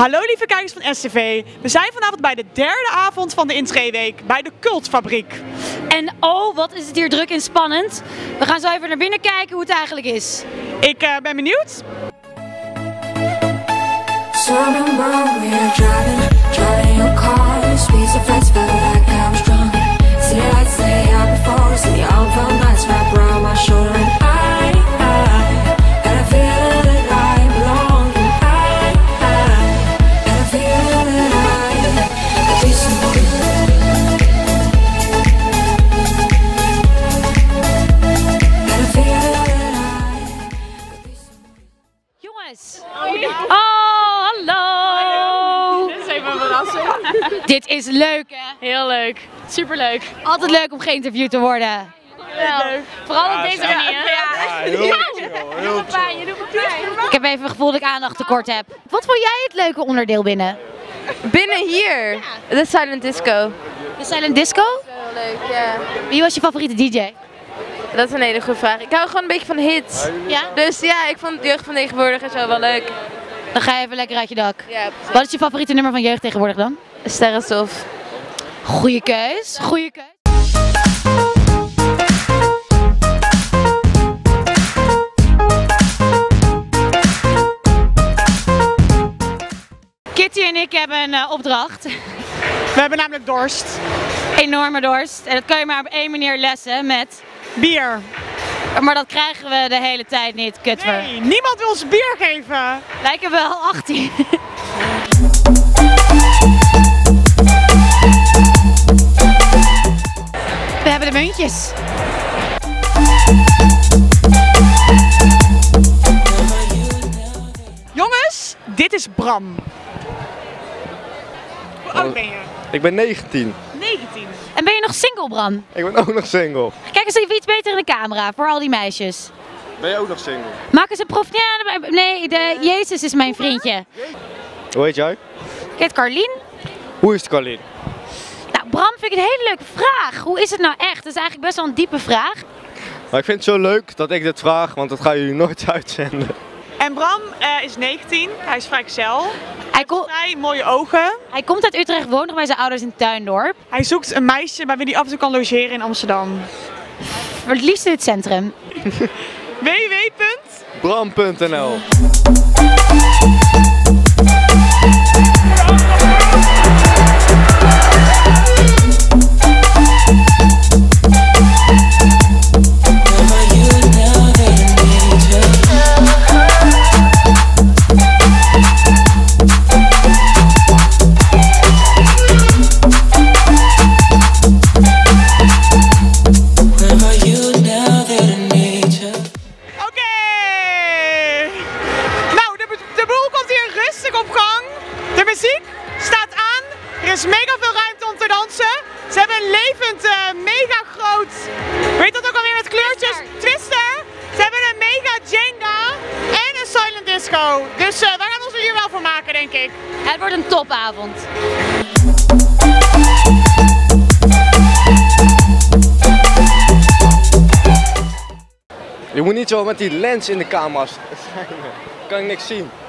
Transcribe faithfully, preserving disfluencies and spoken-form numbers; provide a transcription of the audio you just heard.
Hallo lieve kijkers van S T V. We zijn vanavond bij de derde avond van de Intreeweek bij de Cultfabriek. En oh, wat is het hier druk en spannend. We gaan zo even naar binnen kijken hoe het eigenlijk is. Ik uh, ben benieuwd. Oh, hallo! Dit is even een verrassing. Dit is leuk, hè? Heel leuk. Superleuk. Altijd leuk om geïnterviewd te worden. Ja. Leuk. Vooral op deze manier. Ja, heel chill, heel chill. Je doet me pijn. Ik heb even het gevoel dat ik aandacht tekort heb. Wat vond jij het leuke onderdeel binnen? Binnen hier? De Silent Disco. De Silent Disco? Heel leuk, ja. Wie was je favoriete D J? Dat is een hele goede vraag. Ik hou gewoon een beetje van hits. Ja? Dus ja, ik vond jeugd van tegenwoordig en zo wel leuk. Dan ga je even lekker uit je dak. Ja, Wat is je favoriete nummer van jeugd tegenwoordig dan? Sterrenstof. Goeie keus. Goeie keus. Kitty en ik hebben een uh, opdracht. We hebben namelijk dorst. Enorme dorst. En dat kan je maar op één manier lessen met Bier. Maar dat krijgen we de hele tijd niet, kutver. Nee, niemand wil ons bier geven. Lijken wel achttien. We hebben de muntjes. Jongens, dit is Bram. Hoe oud ben je? Ik ben negentien. negentien. En ben je nog single, Bram? Ik ben ook nog single. Kijk eens even iets beter in de camera, voor al die meisjes. Ben je ook nog single? Maak eens een profiel. Nee, de Jezus is mijn vriendje. Hoe heet jij? Ik heet Carlien. Hoe is het, Carlien? Nou, Bram, vind ik een hele leuke vraag. Hoe is het nou echt? Dat is eigenlijk best wel een diepe vraag. Maar ik vind het zo leuk dat ik dit vraag, want dat gaan jullie nooit uitzenden. En Bram uh, is negentien, hij is vrijgezel. Hij, ko Hij mooie ogen. hij komt uit Utrecht, woont nog bij zijn ouders in Tuindorp. Hij zoekt een meisje bij wie hij af en toe kan logeren in Amsterdam. Maar het liefst in het centrum. w w w punt Bram punt n l Er is mega veel ruimte om te dansen. Ze hebben een levend, uh, mega groot, weet dat ook alweer met kleurtjes, Twister. Ze hebben een mega Jenga en een Silent Disco. Dus uh, wij gaan ons er hier wel voor maken, denk ik. Het wordt een topavond. Je moet niet zo met die lens in de camera schijnen. Kan ik niks zien.